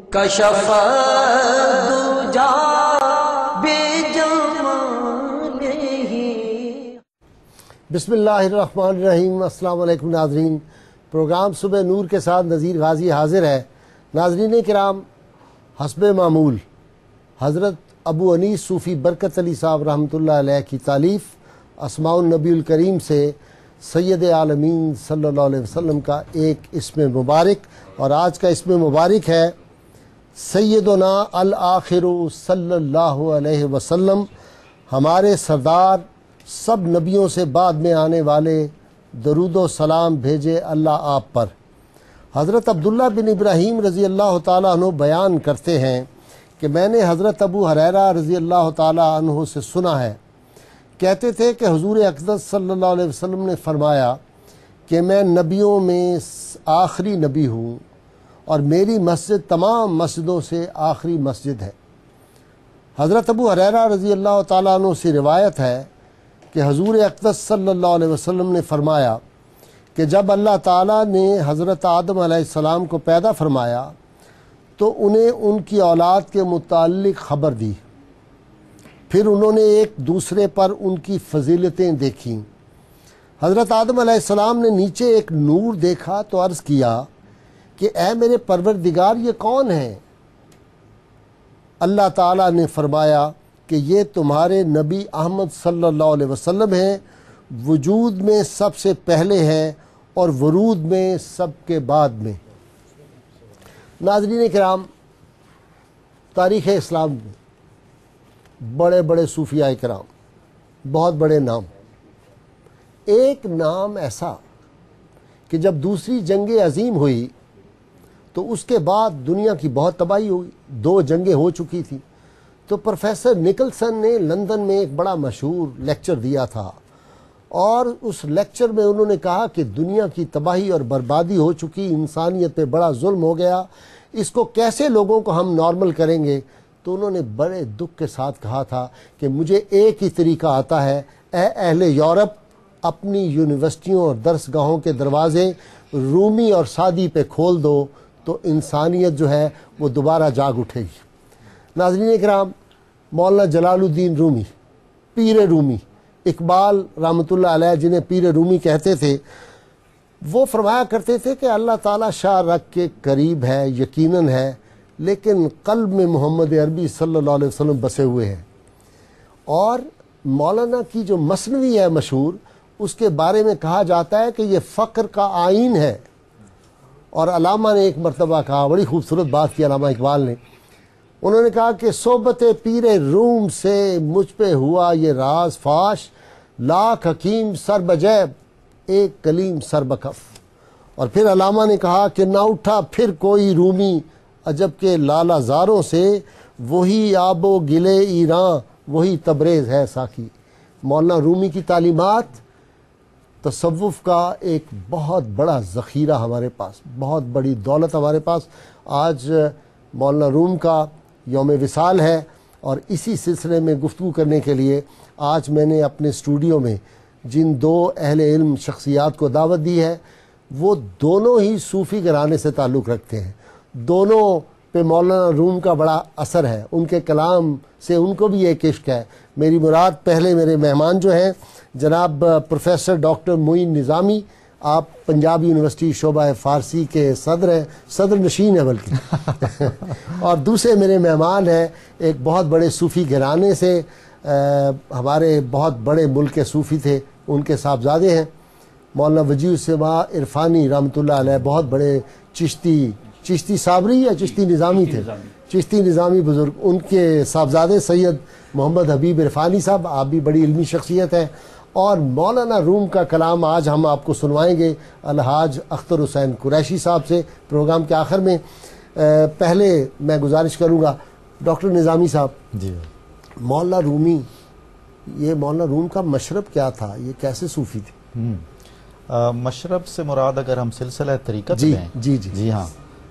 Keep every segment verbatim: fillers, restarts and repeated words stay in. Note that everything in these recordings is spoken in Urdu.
کشف الدجا بجمالہ۔ بسم اللہ الرحمن الرحیم۔ السلام علیکم ناظرین، پروگرام صبح نور کے ساتھ نذیر غازی حاضر ہے۔ ناظرین کرام، حسب معمول حضرت ابو انیس صوفی برکت علی صاحب رحمۃ اللہ علیہ کی تالیف اسماء النبی الکریم سے سید عالمین صلی اللہ علیہ وسلم کا ایک اسم مبارک، اور آج کا اسم مبارک ہے سیدنا الآخر صلی اللہ علیہ وسلم، ہمارے سردار سب نبیوں سے بعد میں آنے والے، درود و سلام بھیجے اللہ آپ پر۔ حضرت عبداللہ بن ابراہیم رضی اللہ تعالیٰ عنہ بیان کرتے ہیں کہ میں نے حضرت ابو ہریرہ رضی اللہ تعالیٰ عنہ سے سنا ہے، کہتے تھے کہ حضور اقدس صلی اللہ علیہ وسلم نے فرمایا کہ میں نبیوں میں آخری نبی ہوں اور میری مسجد تمام مسجدوں سے آخری مسجد ہے۔ حضرت ابو ہریرہ رضی اللہ تعالیٰ عنہ سے روایت ہے کہ حضور اقدس صلی اللہ علیہ وسلم نے فرمایا کہ جب اللہ تعالیٰ نے حضرت آدم علیہ السلام کو پیدا فرمایا تو انہیں ان کی اولاد کے متعلق خبر دی، پھر انہوں نے ایک دوسرے پر ان کی فضیلتیں دیکھیں۔ حضرت آدم علیہ السلام نے نیچے ایک نور دیکھا تو عرض کیا کہ اے میرے پروردگار، یہ کون ہے؟ اللہ تعالیٰ نے فرمایا کہ یہ تمہارے نبی احمد صلی اللہ علیہ وسلم ہیں، وجود میں سب سے پہلے ہیں اور ورود میں سب کے بعد میں۔ ناظرین کرام، تاریخ اسلام میں بڑے بڑے صوفیاء کرام، بہت بڑے نام، ایک نام ایسا کہ جب دوسری جنگ عظیم ہوئی تو اس کے بعد دنیا کی بہت تباہی ہوئی، دو جنگیں ہو چکی تھیں، تو پروفیسر نکلسن نے لندن میں ایک بڑا مشہور لیکچر دیا تھا، اور اس لیکچر میں انہوں نے کہا کہ دنیا کی تباہی اور بربادی ہو چکی، انسانیت پہ بڑا ظلم ہو گیا، اس کو کیسے لوگوں کو ہم نارمل کریں گے؟ تو انہوں نے بڑے دکھ کے ساتھ کہا تھا کہ مجھے ایک ہی طریقہ آتا ہے، اے اہل یورپ، اپنی یونیورسٹیوں اور درس گاہوں کے دروازے رومی اور سعدی پہ کھول دو تو انسانیت جو ہے وہ دوبارہ جاگ اٹھے گی۔ ناظرین کرام، مولانا جلال الدین رومی، پیر رومی، اقبال رحمۃ اللہ علیہ جنہیں پیر رومی کہتے تھے، وہ فرمایا کرتے تھے کہ اللہ تعالیٰ شاہ رگ کے قریب ہے، یقیناً ہے، لیکن قلب میں محمد عربی صلی اللہ علیہ وسلم بسے ہوئے ہیں۔ اور مولانا کی جو مثنوی ہے مشہور، اس کے بارے میں کہا جاتا ہے کہ یہ فقر کا آئین ہے۔ اور علامہ نے ایک مرتبہ کہا، بڑی خوبصورت بات کی علامہ اقبال نے، انہوں نے کہا کہ صحبت پیر روم سے مجھ پہ ہوا یہ راز فاش، لاکھ حکیم سر بجیب ایک کلیم سر بکف۔ اور پھر علامہ نے کہا کہ نہ اٹھا پھر کوئی رومی عجب کے لالا زاروں سے، وہی آب و گلے ایران وہی تبریز ہے ساکی۔ مولانا رومی کی تعلیمات، تصوف کا ایک بہت بڑا ذخیرہ ہمارے پاس، بہت بڑی دولت ہمارے پاس۔ آج مولانا روم کا یوم وصال ہے، اور اسی سلسلے میں گفتگو کرنے کے لیے آج میں نے اپنے اسٹوڈیو میں جن دو اہل علم شخصیات کو دعوت دی ہے، وہ دونوں ہی صوفی گھرانے سے تعلق رکھتے ہیں، دونوں پہ مولانا روم کا بڑا اثر ہے، ان کے کلام سے ان کو بھی ایک عشق ہے۔ میری مراد پہلے میرے مہمان جو ہیں جناب پروفیسر ڈاکٹر معین نظامی، آپ پنجاب یونیورسٹی شعبہ فارسی کے صدر ہیں، صدر نشین ہیں بلکہ اور دوسرے میرے مہمان ہیں ایک بہت بڑے صوفی گھرانے سے، ہمارے بہت بڑے ملک کے صوفی تھے، ان کے صاحبزادے ہیں مولانا وجیہ السماء عرفانی رحمۃ اللہ علیہ، بہت بڑے چشتی چشتی صابری یا چشتی نظامی تھے، چشتی نظامی بزرگ، ان کے صاحبزادے سید محمد حبیب عرفانی صاحب، آپ بھی بڑی علمی شخصیت ہے۔ اور مولانا روم کا کلام آج ہم آپ کو سنوائیں گے الحاج اختر حسین قریشی صاحب سے پروگرام کے آخر میں۔ پہلے میں گزارش کروں گا ڈاکٹر نظامی صاحب، جی مولانا رومی، یہ مولانا روم کا مشرب کیا تھا، یہ کیسے صوفی تھے؟ مشرب سے مراد اگر ہم سلسلہ طریقت جی میں جی جی جی ہاں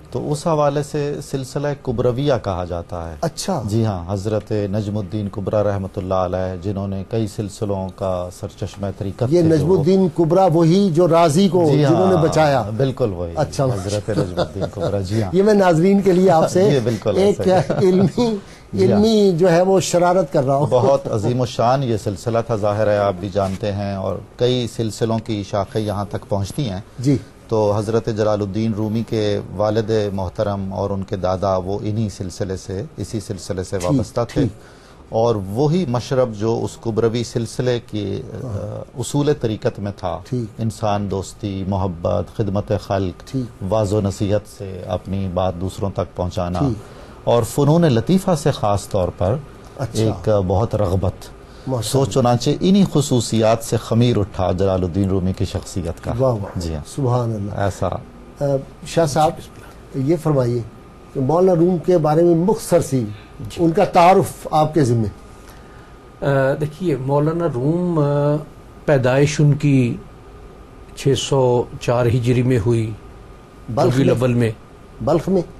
تو اس حوالے سے سلسلہ کبرویہ کہا جاتا ہے. اچھا جی ہاں، حضرت نجم الدین کبرا رحمۃ اللہ علیہ جنہوں نے کئی سلسلوں کا سرچشمہ طریقت. یہ نجم الدین کبرا وہی جو رازی کو جی جنہوں نے ہاں بچایا. بالکل وہی. اچھا حضرت نجم الدین کبرا. جی ہاں، یہ میں ناظرین کے لیے آپ سے یہ بالکل ایک ایسا علمی علمی جو ہے وہ شرارت کر رہا ہوں. بہت عظیم الشان یہ سلسلہ تھا، ظاہر ہے آپ بھی جانتے ہیں، اور کئی سلسلوں کی شاخیں یہاں تک پہنچتی ہیں. جی تو حضرت جلال الدین رومی کے والد محترم اور ان کے دادا وہ انہی سلسلے سے اسی سلسلے سے وابستہ تھے، اور وہی مشرب جو اس کبروی سلسلے کی اصول طریقت میں تھا، انسان دوستی، محبت، خدمت خلق، واعظ و نصیحت سے اپنی بات دوسروں تک پہنچانا، اور فنون لطیفہ سے خاص طور پر ایک بہت رغبت. سو چنانچہ انہی خصوصیات سے خمیر اٹھا جلال الدین رومی کی شخصیت کا. واہ واہ، جی ہاں، سبحان اللہ. ایسا. شاہ صاحب یہ فرمائیے کہ مولانا روم کے بارے میں مختصر سی ان کا تعارف آپ کے ذمے. دیکھیے، مولانا روم پیدائش ان کی چھ سو چار ہجری میں ہوئی، ربیع الاول میں. بلخ میں؟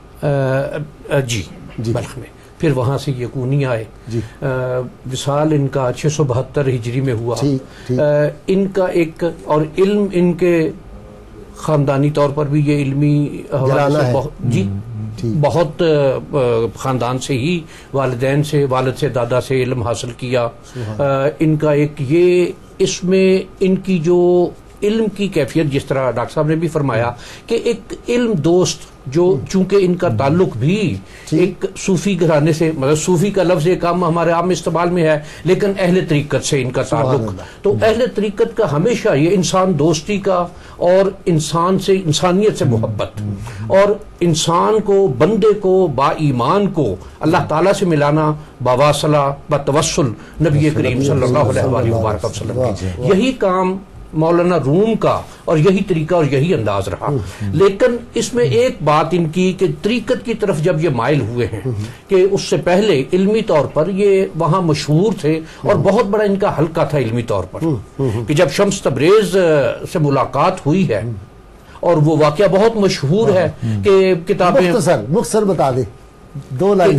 جی بلخ میں. پھر وہاں سے یکونی آئے. جی. وصال ان کا چھ سو بہتر ہجری میں ہوا. ٹھیک. ان کا ایک اور علم ان کے خاندانی طور پر بھی یہ علمی حوالے سے بہت جی بہت خاندان سے ہی، والدین سے، والد سے، دادا سے علم حاصل کیا. ان کا ایک یہ اس میں ان کی جو علم کی کیفیت، جس طرح ڈاکٹر صاحب نے بھی فرمایا کہ ایک علم دوست، جو چونکہ ان کا تعلق بھی ایک صوفی گھرانے سے، مطلب صوفی کا لفظ ایک عام ہمارے عام استعمال میں ہے، لیکن اہل طریقت سے ان کا تعلق. تو اہل طریقت کا ہمیشہ یہ انسان دوستی کا، اور انسان سے، انسانیت سے محبت، اور انسان کو، بندے کو، با ایمان کو اللہ تعالیٰ سے ملانا بواصلہ بتوسل نبی کریم صلی اللہ علیہ وآلہ وبارک وسلم کی. یہی کام مولانا روم کا، اور یہی طریقہ اور یہی انداز رہا. لیکن اس میں ایک بات ان کی کہ طریقت کی طرف جب یہ مائل ہوئے ہیں، کہ اس سے پہلے علمی طور پر یہ وہاں مشہور تھے، اور بہت بڑا ان کا حلقہ تھا علمی طور پر، کہ جب شمس تبریز سے ملاقات ہوئی ہے، اور وہ واقعہ بہت مشہور ہے کہ کتابیں مختصر مختصر بتا دیں دو لائن.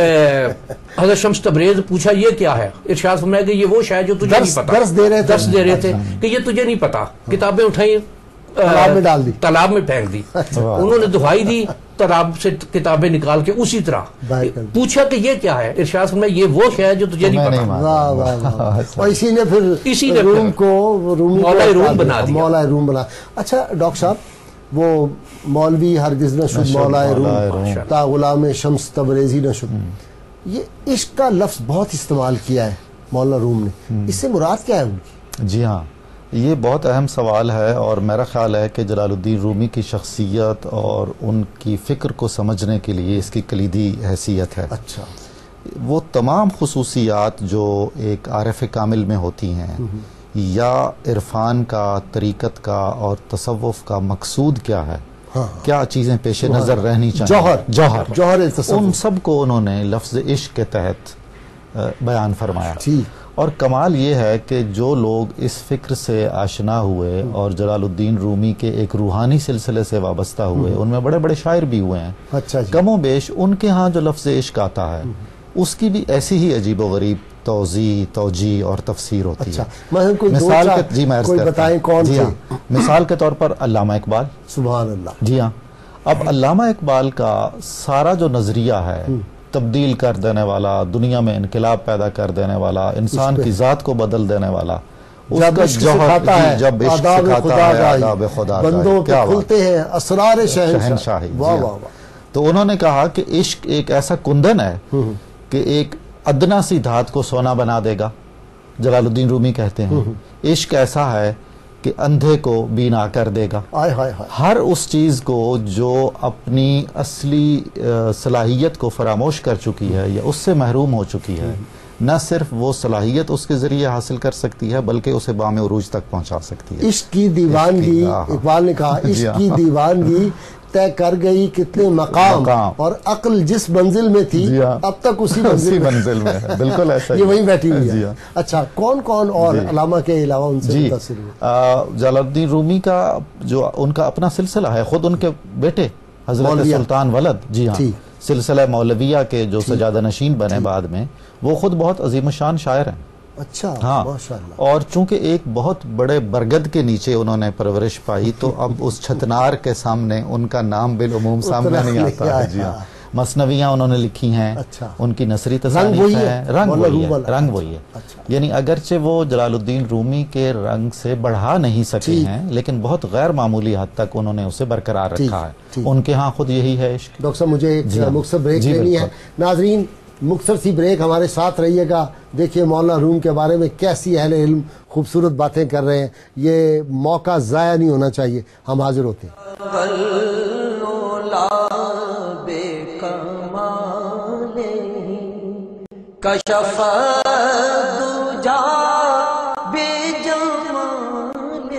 حضرت شمس تبریز پوچھا یہ کیا ہے، ارشاد فرمایا کہ یہ وہ شے جو تجھے نہیں پتا. درس دے رہے تھے درس دے رہے تھے کہ یہ تجھے نہیں پتا. کتابیں اٹھائیں، تالاب میں ڈال دی، تالاب میں پھینک دی. انہوں نے دہائی دی، تالاب سے کتابیں نکال کے اسی طرح پوچھا کہ یہ کیا ہے، ارشاد فرمایا یہ وہ شے جو تجھے نہیں پتا. واہ واہ. اور اسی نے پھر اسی نے روم کو رومی مولا روم بنا دیا. مولا روم بنا. اچھا ڈاکٹر صاحب، وہ مولوی ہرگز نہ شد مولا روم، تا غلام شمس تبریزی نہ شد، یہ عشق کا لفظ بہت استعمال کیا ہے مولانا روم نے. اس سے مراد کیا ہے ان کی؟ جی ہاں، یہ بہت اہم سوال ہے، اور میرا خیال ہے کہ جلال الدین رومی کی شخصیت اور ان کی فکر کو سمجھنے کے لیے اس کی کلیدی حیثیت ہے. اچھا. وہ تمام خصوصیات جو ایک عارف کامل میں ہوتی ہیں، یا عرفان کا، طریقت کا اور تصوف کا مقصود کیا ہے، کیا چیزیں پیش نظر رہنی چاہیے، جوہر جوہر جوہر ان سب کو انہوں نے لفظ عشق کے تحت بیان فرمایا. اور کمال یہ ہے کہ جو لوگ اس فکر سے آشنا ہوئے اور جلال الدین رومی کے ایک روحانی سلسلے سے وابستہ ہوئے، ان میں بڑے بڑے شاعر بھی ہوئے ہیں. اچھا. کم و بیش ان کے ہاں جو لفظ عشق آتا ہے اس کی بھی ایسی ہی عجیب و غریب توضیح، توجیہ اور تفسیر ہوتی ہے. مثال کے جی میں کوئی بتائیں کون سے؟ مثال کے طور پر علامہ اقبال. سبحان اللہ. جی ہاں. اب علامہ اقبال کا سارا جو نظریہ ہے، تبدیل کر دینے والا، دنیا میں انقلاب پیدا کر دینے والا، انسان کی ذات کو بدل دینے والا، جب عشق سکھاتا ہے، جب عشق سکھاتا ہے، آداب خدا کا، بندوں پہ کھلتے ہیں اسرار شہنشاہی. تو انہوں نے کہا کہ عشق ایک ایسا کندن ہے کہ ایک ادنا سی دھات کو سونا بنا دے گا. جلال الدین رومی کہتے ہیں عشق ایسا ہے کہ اندھے کو بینا کر دے گا. ہر اس چیز کو جو اپنی اصلی صلاحیت کو فراموش کر چکی ہے یا اس سے محروم ہو چکی ہے، نہ صرف وہ صلاحیت اس کے ذریعے حاصل کر سکتی ہے بلکہ اسے بام عروج تک پہنچا سکتی ہے. عشق کی دیوانگی، اقبال نے کہا عشق کی دیوانگی طے کر گئی کتنے مقام، اور عقل جس منزل میں تھی اب تک اسی منزل میں ہے. بالکل ایسا یہ وہیں بیٹھی ہوئی ہے. اچھا، کون کون اور علامہ کے علاوہ ان سے متاثر ہوئے؟ جلال الدین رومی کا جو ان کا اپنا سلسلہ ہے، خود ان کے بیٹے حضرت سلطان ولد، جی ہاں، سلسلہ مولویہ کے جو سجادہ نشین بنے بعد میں، وہ خود بہت عظیم الشان شاعر ہیں. اچھا، ہاں، ماشاءاللہ. اور چونکہ ایک بہت بڑے برگد کے نیچے انہوں نے پرورش پائی، تو اب اس چھتنار کے سامنے ان کا نام بالعموم سامنے نہیں آتا ہے. جی ہاں، مثنویاں انہوں نے لکھی ہیں، ان کی نثری تصانیف ہیں، رنگ وہی ہے، رنگ وہی ہے. یعنی اگرچہ وہ جلال الدین رومی کے رنگ سے بڑھا نہیں سکے ہیں، لیکن بہت غیر معمولی حد تک انہوں نے اسے برقرار رکھا ہے. ان کے ہاں خود یہی ہے عشق. ڈاکٹر صاحب مجھے ایک مختصر بریک لینی ہے. ناظرین مختصر سی بریک، ہمارے ساتھ رہیے گا. دیکھیے مولانا روم کے بارے میں کیسی اہل علم خوبصورت باتیں کر رہے ہیں. یہ موقع ضائع نہیں ہونا چاہیے. ہم حاضر ہوتے ہیں. کشف دجا بجمالہ.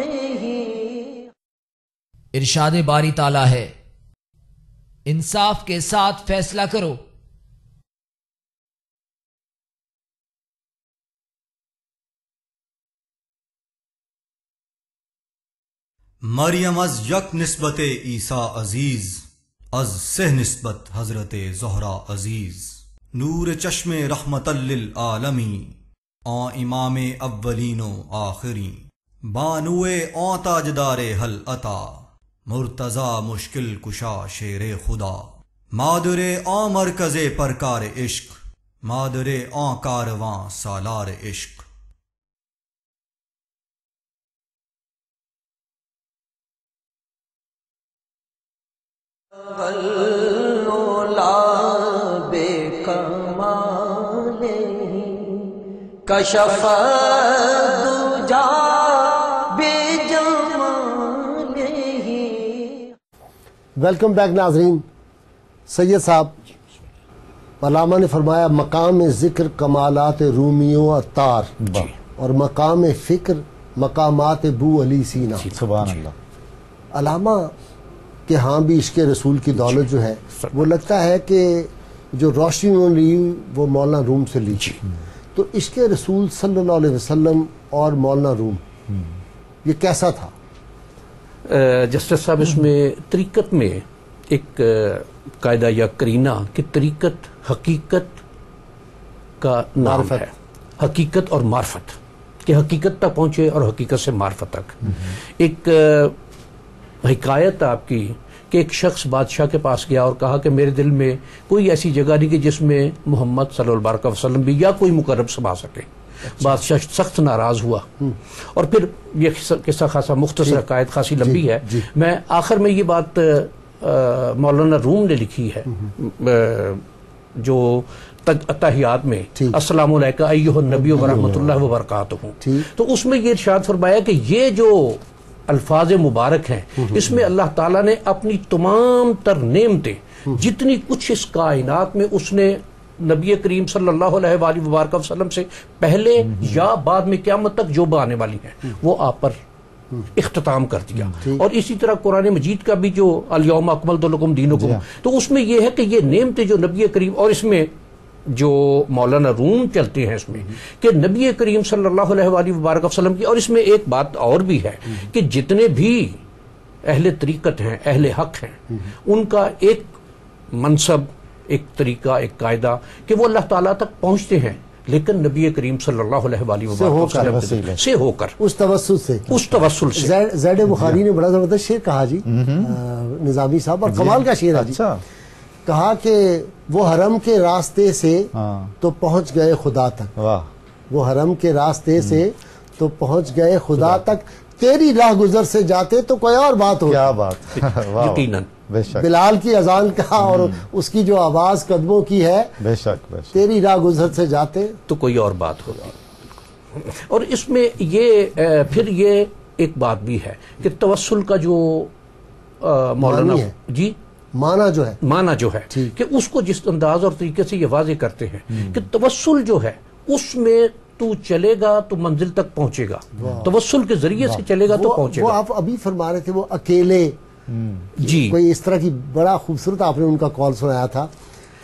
ارشاد باری تعالی ہے، انصاف کے ساتھ فیصلہ کرو. مریم از یک نسبت عیسیٰ عزیز، از سہ نسبت حضرت زہرا عزیز. نور چشم رحمت للعالمین، آن امام اولین و آخرین. بانوے آن تاجدار حل عطا، مرتضی مشکل کشا شیر خدا. مادر آن مرکز پرکار عشق، مادر آن کارواں سالار عشق. کشف دجا بجمالہ. ویلکم بیک ناظرین. سید صاحب، علامہ نے فرمایا مقام ذکر کمالات رومی و عطار، اور مقام فکر مقامات بو علی سینا. سبحان اللہ. علامہ کہ ہاں بھی عشق رسول کی دولت جو ہے وہ لگتا ہے کہ جو روشنی انہوں نے لی وہ مولانا روم سے لی. تو عشق رسول صلی اللہ علیہ وسلم اور مولانا روم یہ کیسا تھا؟ جسٹس صاحب، اس میں طریقت میں ایک قاعدہ یا کرینہ کہ طریقت حقیقت کا نام ہے. حقیقت اور معرفت، کہ حقیقت تک پہنچے اور حقیقت سے معرفت تک. ایک حکایت آپ کی کہ ایک شخص بادشاہ کے پاس گیا اور کہا کہ میرے دل میں کوئی ایسی جگہ نہیں کہ جس میں محمد صلی اللہ علیہ وسلم بھی یا کوئی مقرب سما سکے. بادشاہ سخت ناراض ہوا، اور پھر یہ قصہ خاصا مختصر حکایت خاصی لمبی ہے. میں آخر میں یہ بات مولانا روم نے لکھی ہے جو تحیات میں، السلام علیکم ایھا النبی ورحمۃ اللہ وبرکاتہ. تو اس میں یہ ارشاد فرمایا کہ یہ جو الفاظ مبارک ہیں اس میں اللہ تعالیٰ نے اپنی تمام تر نعمتیں جتنی کچھ اس کائنات میں اس نے نبی کریم صلی اللہ علیہ وآلہ وبارک وسلم سے پہلے یا بعد میں قیامت تک جو آنے والی ہیں وہ آپ پر اختتام کر دیا. اور اسی طرح قرآن مجید کا بھی جو الیوم اکملت لکم دینکم، تو اس میں یہ ہے کہ یہ نعمتیں جو نبی کریم، اور اس میں جو مولانا روم چلتے ہیں اس میں کہ نبی کریم صلی اللہ علیہ وآلہ وبارک وسلم کی. اور اس میں ایک بات اور بھی ہے کہ جتنے بھی اہل طریقت ہیں، اہل حق ہیں، ان کا ایک منصب، ایک طریقہ، ایک قاعدہ کہ وہ اللہ تعالیٰ تک پہنچتے ہیں لیکن نبی کریم صلی اللہ علیہ وآلہ وبارک وسلم سے ہو کر، اس توسل سے اس توسل سے. زید بخاری نے بڑا زبردست شعر کہا جی، نظامی صاحب، اور کمال کا شعر ہے جی. کہا کہ وہ حرم کے راستے سے تو پہنچ گئے خدا تک، وہ حرم کے راستے سے تو پہنچ گئے خدا تک، تیری راہ گزر سے جاتے تو کوئی اور بات ہو. کیا بات. یقیناً بلال کی اذان کا اور اس کی جو آواز قدموں کی ہے، بے شک بے شک، تیری راہ گزر سے جاتے تو کوئی اور بات ہوگا. اور اس میں یہ پھر یہ ایک بات بھی ہے کہ توسل کا جو مولانا جی معنی جو ہے معنی جو ہے کہ اس کو جس انداز اور طریقے سے یہ واضح کرتے ہیں کہ توسل جو ہے اس میں تو چلے گا تو منزل تک پہنچے گا، توسل کے ذریعے سے چلے گا تو پہنچے گا. وہ آپ ابھی فرما رہے تھے وہ اکیلے، جی کوئی اس طرح کی بڑا خوبصورت آپ نے ان کا کال سنایا تھا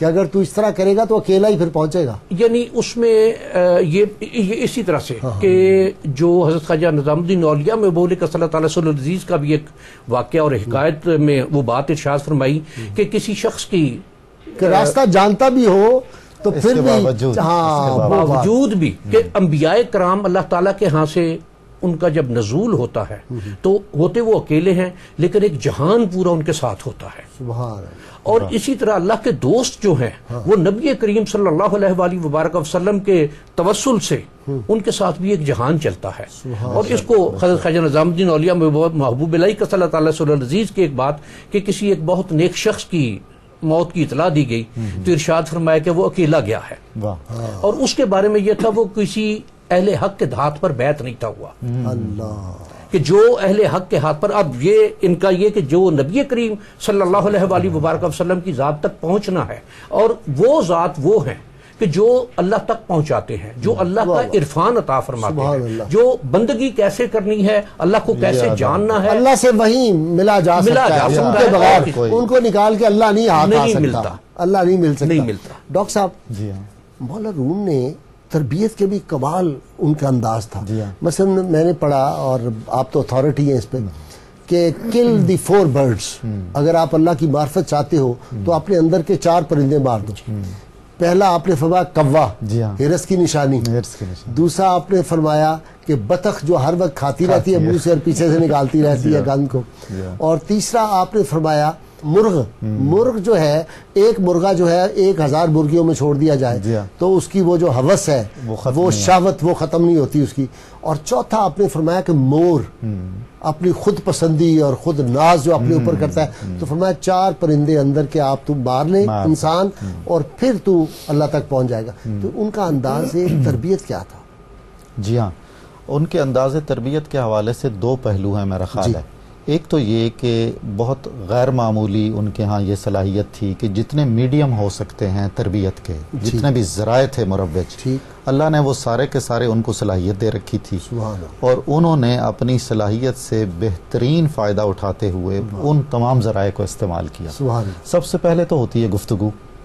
کہ اگر تو اس طرح کرے گا تو اکیلا ہی پھر پہنچے گا. یعنی اس میں یہ یہ اسی طرح سے کہ جو حضرت خواجہ نظام الدین اولیاء میں بولے کہ اللہ تعالیٰ صلی اللہ عزیز کا بھی ایک واقعہ اور حکایت میں وہ بات ارشاد فرمائی کہ کسی شخص کی کہ راستہ جانتا بھی ہو تو پھر بھی ہاں باوجود بھی کہ انبیاء کرام اللہ تعالیٰ کے ہاں سے ان کا جب نزول ہوتا ہے تو ہوتے وہ اکیلے ہیں لیکن ایک جہان پورا ان کے ساتھ ہوتا ہے. سبحان اللہ. اور اسی طرح اللہ کے دوست جو ہیں وہ نبی کریم صلی اللہ علیہ وآلہ وبارک وسلم کے توسل سے ان کے ساتھ بھی ایک جہان چلتا ہے. اور اس کو حضرت خواجہ نظام الدین اولیاء میں محبوب الہی کا صلی اللہ تعالیٰ صلی اللہ عزیز کی ایک بات کہ کسی ایک بہت نیک شخص کی موت کی اطلاع دی گئی تو ارشاد فرمایا کہ وہ اکیلا گیا ہے. اور اس کے بارے میں یہ تھا وہ کسی اہل حق کے ہاتھ پر بیعت نہیں تھا ہوا. اللہ کہ جو اہل حق کے ہاتھ پر اب یہ ان کا یہ کہ جو نبی کریم صلی اللہ علیہ وآلہ وبارک وسلم کی ذات تک پہنچنا ہے اور وہ ذات وہ ہیں کہ جو اللہ تک پہنچاتے ہیں, جو اللہ کا عرفان عطا فرماتے ہیں, جو بندگی کیسے کرنی ہے, اللہ کو کیسے جاننا ہے, اللہ سے وہی ملا جا سکتا ہے, ان کے بغیر ان کو نکال کے اللہ نہیں ہاتھ آ سکتا, اللہ نہیں مل سکتا. ڈاکٹر صاحب مولا روم نے تربیت کے بھی کمال ان کا انداز تھا. مثلا میں نے پڑھا اور آپ تو اتھارٹی ہیں اس پہ کہ کل دی فور برڈز, اگر آپ اللہ کی معرفت چاہتے ہو تو اپنے اندر کے چار پرندے مار دو. پہلا آپ نے فرمایا کوا, ہرس کی نشانی. دوسرا آپ نے فرمایا کہ بطخ جو ہر وقت کھاتی رہتی ہے منہ سے اور پیچھے سے نکالتی رہتی ہے گند کو. اور تیسرا آپ نے فرمایا مرغ, مرغ جو ہے ایک مرغہ جو ہے ایک ہزار مرغیوں میں چھوڑ دیا جائے تو اس کی وہ جو ہوس ہے وہ شہوت وہ ختم نہیں ہوتی اس کی. اور چوتھا آپ نے فرمایا کہ مور اپنی خود پسندی اور خود ناز جو اپنے اوپر کرتا ہے, تو فرمایا چار پرندے اندر کے آپ تو مار لیں انسان اور پھر تو اللہ تک پہنچ جائے گا. تو ان کا انداز تربیت کیا تھا؟ جی ہاں, ان کے انداز تربیت کے حوالے سے دو پہلو ہیں میرا خیال ہے. ایک تو یہ کہ بہت غیر معمولی ان کے ہاں یہ صلاحیت تھی کہ جتنے میڈیم ہو سکتے ہیں تربیت کے, جتنے بھی ذرائع تھے مروج, اللہ نے وہ سارے کے سارے ان کو صلاحیت دے رکھی تھی اور انہوں نے اپنی صلاحیت سے بہترین فائدہ اٹھاتے ہوئے ان تمام ذرائع کو استعمال کیا. سب سے پہلے تو ہوتی ہے گفتگو,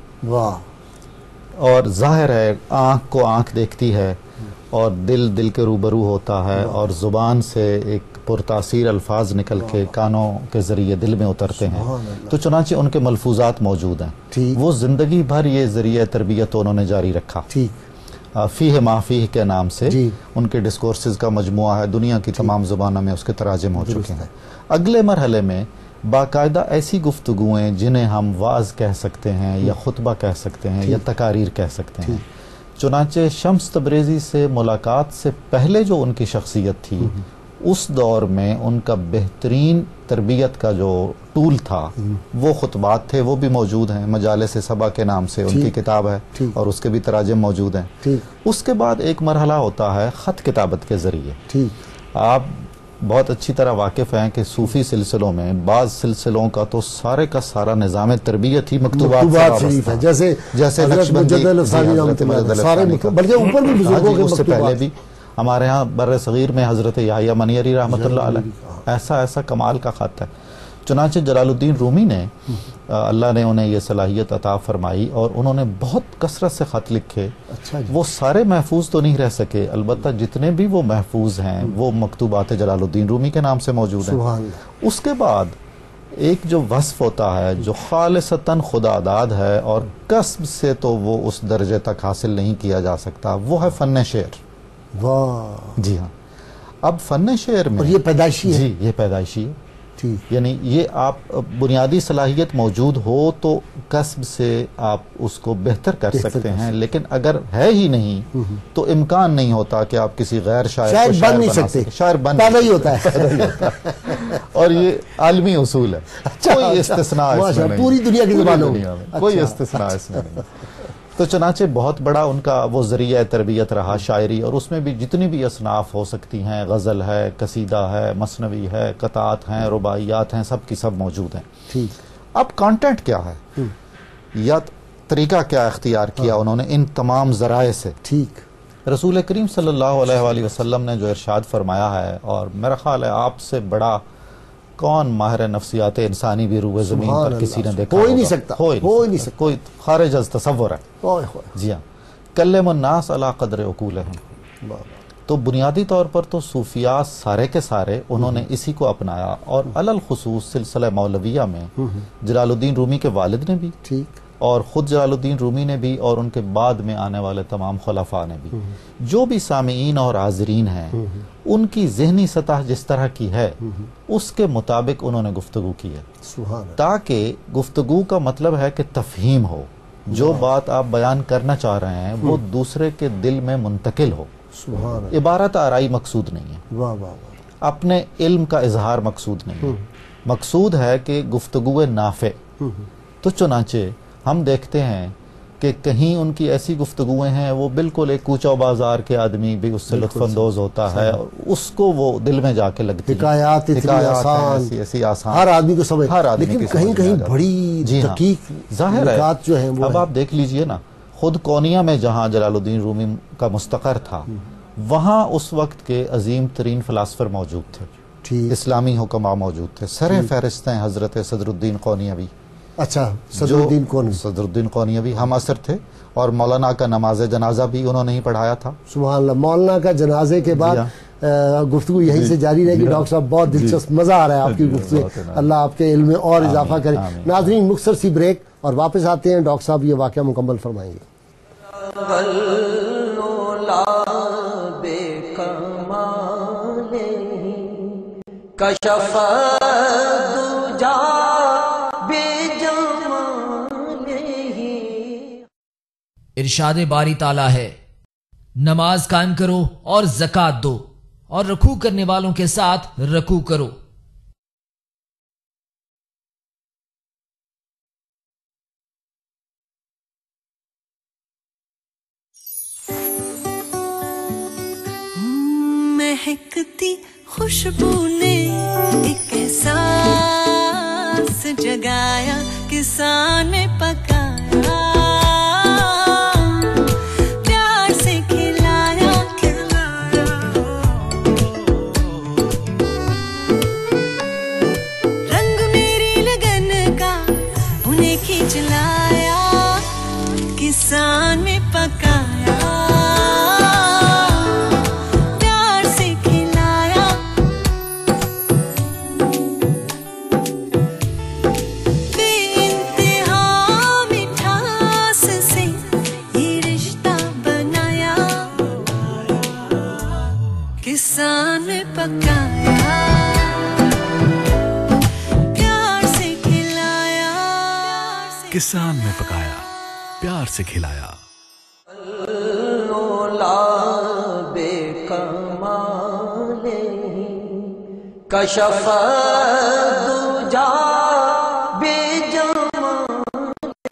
اور ظاہر ہے آنکھ کو آنکھ دیکھتی ہے اور دل دل کے روبرو ہوتا ہے اور زبان سے ایک پرتاثیر الفاظ نکل کے کانوں کے ذریعے دل میں اترتے ہیں. تو چنانچہ ان کے ملفوظات موجود ہیں, وہ زندگی بھر یہ ذریعہ تربیت انہوں نے جاری رکھا. فیہ ما فیہ کے نام سے ان کے ڈسکورسز کا مجموعہ ہے, دنیا کی تمام زبانوں میں اس کے تراجم ہو چکے ہیں. اگلے مرحلے میں باقاعدہ ایسی گفتگویں جنہیں ہم واعظ کہہ سکتے ہیں یا خطبہ کہہ سکتے ہیں یا تقاریر کہہ سکتے ہیں. چنانچہ شمس تبریزی سے ملاقات سے پہلے جو ان کی شخصیت تھی اس دور میں ان کا بہترین تربیت کا جو ٹول تھا وہ خطبات تھے, وہ بھی موجود ہیں. مجالس سبا کے نام سے ان کی کتاب ہے اور اس کے بھی تراجم موجود ہیں. اس کے بعد ایک مرحلہ ہوتا ہے خط کتابت کے ذریعے. آپ بہت اچھی طرح واقف ہیں کہ صوفی سلسلوں میں بعض سلسلوں کا تو سارے کا سارا نظام تربیت ہی مکتوبات شریف ہے, جیسے جیسے اس سے پہلے بھی ہمارے ہاں بر صغیر میں حضرت یحییٰ منیری رحمۃ اللہ علیہ ایسا ایسا کمال کا خط ہے. چنانچہ جلال الدین رومی نے اللہ نے انہیں یہ صلاحیت عطا فرمائی اور انہوں نے بہت کثرت سے خط لکھے. وہ سارے محفوظ تو نہیں رہ سکے, البتہ جتنے بھی وہ محفوظ ہیں وہ مکتوبات جلال الدین رومی کے نام سے موجود ہیں. اس کے بعد ایک جو وصف ہوتا ہے جو خالصتاً خدا داد ہے اور کسب سے تو وہ اس درجے تک حاصل نہیں کیا جا سکتا, وہ ہے فن شعر. واہ جی ہاں, اب فن شعر میں اور یہ پیدائشی ہے. جی یہ پیدائشی ہے. یعنی یہ آپ بنیادی صلاحیت موجود ہو تو کسب سے آپ اس کو بہتر کر سکتے ہیں, لیکن اگر ہے ہی نہیں تو امکان نہیں ہوتا کہ آپ کسی غیر شاعر شاعر بن نہیں سکتے. شاعر بن نہیں ہوتا ہے اور یہ عالمی اصول ہے, کوئی استثناء اس میں نہیں, پوری دنیا کی زبانوں میں کوئی استثناء اس میں نہیں. تو چنانچہ بہت بڑا ان کا وہ ذریعہ تربیت رہا شاعری, اور اس میں بھی جتنی بھی اصناف ہو سکتی ہیں, غزل ہے, قصیدہ ہے, مثنوی ہے, قطعات ہیں, رباعیات ہیں, سب کی سب موجود ہیں. اب کانٹینٹ کیا ہے یا طریقہ کیا اختیار کیا انہوں نے ان تمام ذرائع سے؟ ٹھیک, رسول کریم صلی اللہ علیہ وآلہ وسلم نے جو ارشاد فرمایا ہے, اور میرا خیال ہے آپ سے بڑا کون ماہر نفسیات انسانی بھی روح زمین پر کسی نے دیکھا؟ ہو ہی نہیں سکتا، ہو ہی نہیں سکتا، کوئی خارج از تصور ہے. جی ہاں. کلم الناس علی قدر عقولہم. تو بنیادی طور پر تو صوفیاء سارے کے سارے انہوں نے اسی کو اپنایا، اور علی الخصوص سلسلہ مولویہ میں جلال الدین رومی کے والد نے بھی، ٹھیک، اور خود جلال الدین رومی نے بھی، اور ان کے بعد میں آنے والے تمام خلفاء نے بھی، جو بھی سامعین اور حاضرین ہیں ان کی ذہنی سطح جس طرح کی ہے اس کے مطابق انہوں نے گفتگو کی ہے، تاکہ گفتگو کا مطلب ہے کہ تفہیم ہو، جو بات آپ بیان کرنا چاہ رہے ہیں وہ دوسرے کے دل میں منتقل ہو. عبارت آرائی مقصود نہیں ہے، اپنے علم کا اظہار مقصود نہیں ہے، مقصود ہے کہ گفتگو نافع. تو چنانچہ ہم دیکھتے ہیں کہ کہیں ان کی ایسی گفتگویں ہیں وہ بالکل ایک کوچہ بازار کے آدمی بھی اس سے لطف اندوز ہوتا ہے، اور اس کو وہ دل میں جا کے لگتی ہیں. حکایات اتنی آسان، ایسی آسان، ہر آدمی کو سمجھ، ہر آدمی لیکن کہیں کہیں بڑی دقیق ظاہر ہے. جو ہیں اب آپ دیکھ لیجئے نا، خود کونیا میں جہاں جلال الدین رومی کا مستقر تھا وہاں اس وقت کے عظیم ترین فلاسفر موجود تھے، اسلامی حکماء موجود تھے. سر فہرست ہیں حضرت صدر الدین قونیوی. اچھا، صدر الدین قونیوی، صدر الدین قونیوی ہم عصر تھے، اور مولانا کا نماز جنازہ بھی انہوں نے ہی پڑھایا تھا. سبحان اللہ. مولانا کا جنازے کے بعد گفتگو یہیں سے جاری رہے گی. ڈاکٹر صاحب بہت دلچسپ، مزہ آ رہا ہے آپ کی گفتگو، اللہ آپ کے علم میں اور اضافہ کرے. ناظرین مختصر سی بریک اور واپس آتے ہیں. ڈاکٹر صاحب یہ واقعہ مکمل فرمائیں گے. کشف دجا ارشاد باری تعالیٰ ہے، نماز قائم کرو اور زکوٰۃ دو، اور رکوع کرنے والوں کے ساتھ رکوع کرو. مہکتی خوشبو نے ایک احساس جگایا، کسان نے پکایا، پیار سے کھلایا، رنگ میری لگن کا انہیں کھینچ لایا، کسان نے پکایا، کسان میں پکایا، پیار سے کھلایا. بے کمال کشف دجا بے جمال.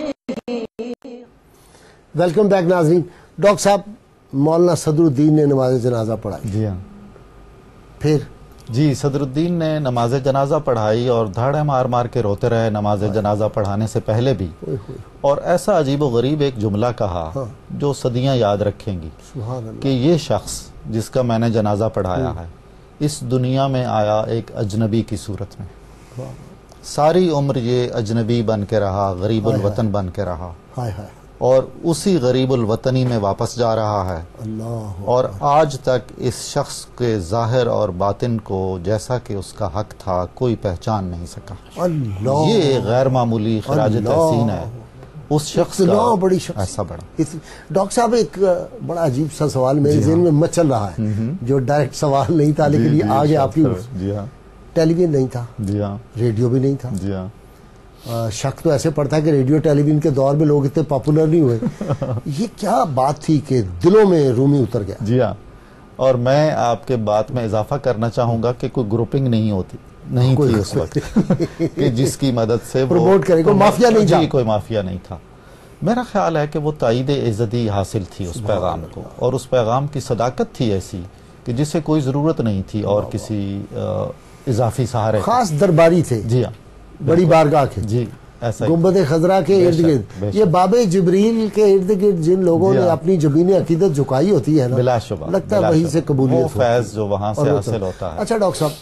ویلکم بیک ناظرین. ڈاکٹر صاحب، مولانا صدر الدین نے نماز جنازہ پڑھائی. جی ہاں. پھر جی صدر الدین نے نماز جنازہ پڑھائی اور دھاڑے مار مار کے روتے رہے نماز جنازہ پڑھانے سے پہلے بھی، اور ایسا عجیب و غریب ایک جملہ کہا جو صدیاں یاد رکھیں گی کہ یہ شخص جس کا میں نے جنازہ پڑھایا ہے اس دنیا میں آیا ایک اجنبی کی صورت میں، ساری عمر یہ اجنبی بن کے رہا، غریب الوطن بن کے رہا، اور اسی غریب الوطنی میں واپس جا رہا ہے. اور آج تک اس شخص کے ظاہر اور باطن کو جیسا کہ اس کا حق تھا کوئی پہچان نہیں سکا. یہ غیر معمولی خراج تحسین ہے اس شخص کا، بڑی شخص ایسا بڑا. ڈاکٹر صاحب ایک بڑا عجیب سا سوال میرے ذہن میں مچل رہا ہے، جو ڈائریکٹ سوال نہیں تھا لیکن یہ آگے آپ کی. جی ہاں. ٹیلی ویژن نہیں تھا، جی ہاں، ریڈیو بھی نہیں تھا. جی ہاں. شک تو ایسے پڑتا ہے کہ ریڈیو ٹیلی ویژن کے دور میں لوگ اتنے پاپولر نہیں ہوئے. یہ کیا بات تھی کہ دلوں میں رومی اتر گیا؟ جی ہاں. اور میں آپ کے بات میں اضافہ کرنا چاہوں گا کہ کوئی گروپنگ نہیں ہوتی نہیں تھی اس وقت کہ جس کی مدد سے پروموٹ کرے. کوئی مافیا نہیں تھا. جی کوئی مافیا نہیں تھا. میرا خیال ہے کہ وہ تائید عزتی حاصل تھی اس پیغام کو، اور اس پیغام کی صداقت تھی ایسی کہ جسے کوئی ضرورت نہیں تھی اور کسی اضافی سہارے. خاص درباری تھے. جی ہاں، بڑی بارگاہ کے. جی ایسا گنبد خضرا کے ارد گرد، یہ باب جبریل کے ارد گرد جن لوگوں نے اپنی جبین عقیدت جھکائی ہوتی ہے نا، بلا شبہ لگتا ہے وہیں سے قبولیت فیض جو وہاں سے حاصل ہوتا ہے. اچھا ڈاکٹر صاحب،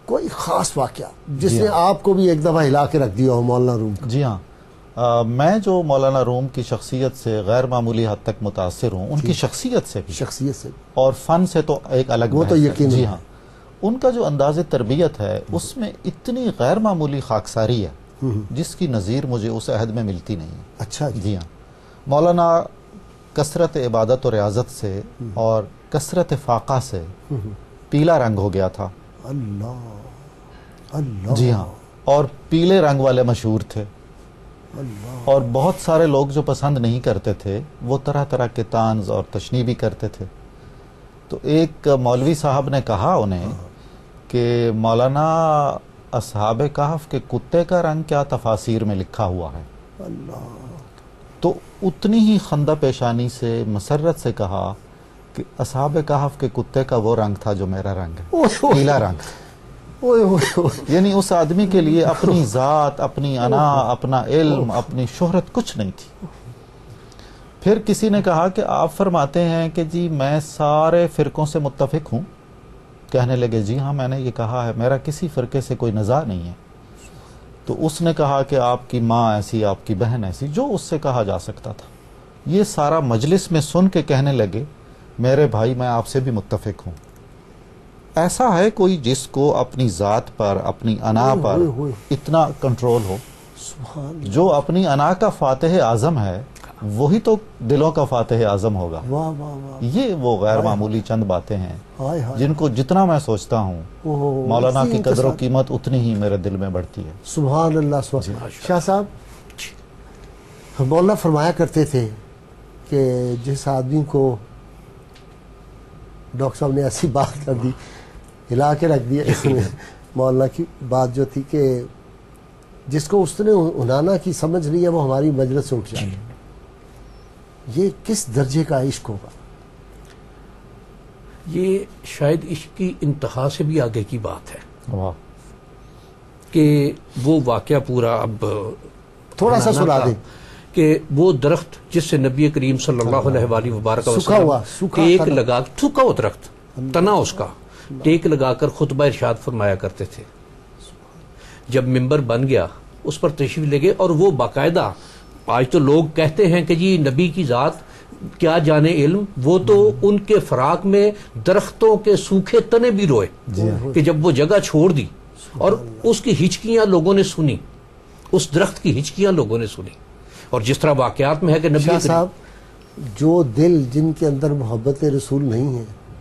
کوئی خاص واقعہ جس نے آپ کو بھی ایک دفعہ ہلا کے رکھ دیا ہو مولانا روم کا؟ جی ہاں، آ, میں جو مولانا روم کی شخصیت سے غیر معمولی حد تک متاثر ہوں، ان کی شخصیت سے بھی، شخصیت سے اور فن سے تو ایک الگ وہ تو بحث ہے۔ یقین جی ہاں، ان کا جو انداز تربیت ہے اس میں اتنی غیر معمولی خاکساری ہے جس کی نظیر مجھے اس عہد میں ملتی نہیں ہے۔ اچھا جی ہاں، مولانا کثرت عبادت و ریاضت سے اور کثرت فاقہ سے پیلا رنگ ہو گیا تھا۔ اللہ اللہ جی ہاں، اور پیلے رنگ والے مشہور تھے، اور بہت سارے لوگ جو پسند نہیں کرتے تھے وہ طرح طرح کے طنز اور تشنیع بھی کرتے تھے۔ تو ایک مولوی صاحب نے کہا انہیں کہ مولانا اصحاب کہف کے کتے کا رنگ کیا تفاسیر میں لکھا ہوا ہے؟ تو اتنی ہی خندہ پیشانی سے مسرت سے کہا کہ اصحاب کہف کے کتے کا وہ رنگ تھا جو میرا رنگ ہے، پیلا رنگ۔ یعنی اس آدمی کے لیے اپنی ذات، اپنی انا، اپنا علم، اپنی شہرت کچھ نہیں تھی۔ پھر کسی نے کہا کہ آپ فرماتے ہیں کہ جی میں سارے فرقوں سے متفق ہوں۔ کہنے لگے جی ہاں میں نے یہ کہا ہے، میرا کسی فرقے سے کوئی نزاع نہیں ہے۔ تو اس نے کہا کہ آپ کی ماں ایسی، آپ کی بہن ایسی، جو اس سے کہا جا سکتا تھا۔ یہ سارا مجلس میں سن کے کہنے لگے میرے بھائی میں آپ سے بھی متفق ہوں۔ ایسا ہے کوئی جس کو اپنی ذات پر، اپنی انا پر اتنا کنٹرول ہو؟ جو اپنی انا کا فاتح اعظم ہے وہی تو دلوں کا فاتح اعظم ہوگا۔ یہ وہ غیر معمولی چند باتیں ہیں جن کو جتنا میں سوچتا ہوں مولانا کی قدر و قیمت اتنی ہی میرے دل میں بڑھتی ہے۔ سبحان اللہ سبحان اللہ۔ شاہ صاحب مولانا فرمایا کرتے تھے کہ جس آدمی کو ڈاکٹر صاحب نے ایسی بات کر دی، ہلا کے رکھ دیا اس میں، مولانا کی بات جو تھی کہ جس کو اس نے انانا کی سمجھ لی ہے وہ ہماری مجلس سے اٹھ جائے، یہ کس درجے کا عشق ہوگا؟ یہ شاید عشق کی انتہا سے بھی آگے کی بات ہے واہ، کہ وہ واقعہ پورا اب تھوڑا سا سنا دیں کہ وہ درخت جس سے نبی کریم صلی اللہ علیہ وآلہ وبارک وسلم ٹیک لگا، سوکھا ہوا درخت، تنا اس کا ٹیک لگا کر خطبہ ارشاد فرمایا کرتے تھے۔ جب ممبر بن گیا اس پر تشریف لے گئے، اور وہ باقاعدہ، آج تو لوگ کہتے ہیں کہ جی نبی کی ذات کیا جانے علم، وہ تو ان کے فراق میں درختوں کے سوکھے تنے بھی روئے کہ جب وہ جگہ چھوڑ دی، اور اس کی ہچکیاں لوگوں نے سنی، اس درخت کی ہچکیاں لوگوں نے سنی۔ اور جس طرح واقعات میں ہے کہ نبی صاحب جو دل جن کے اندر محبت رسول نہیں ہے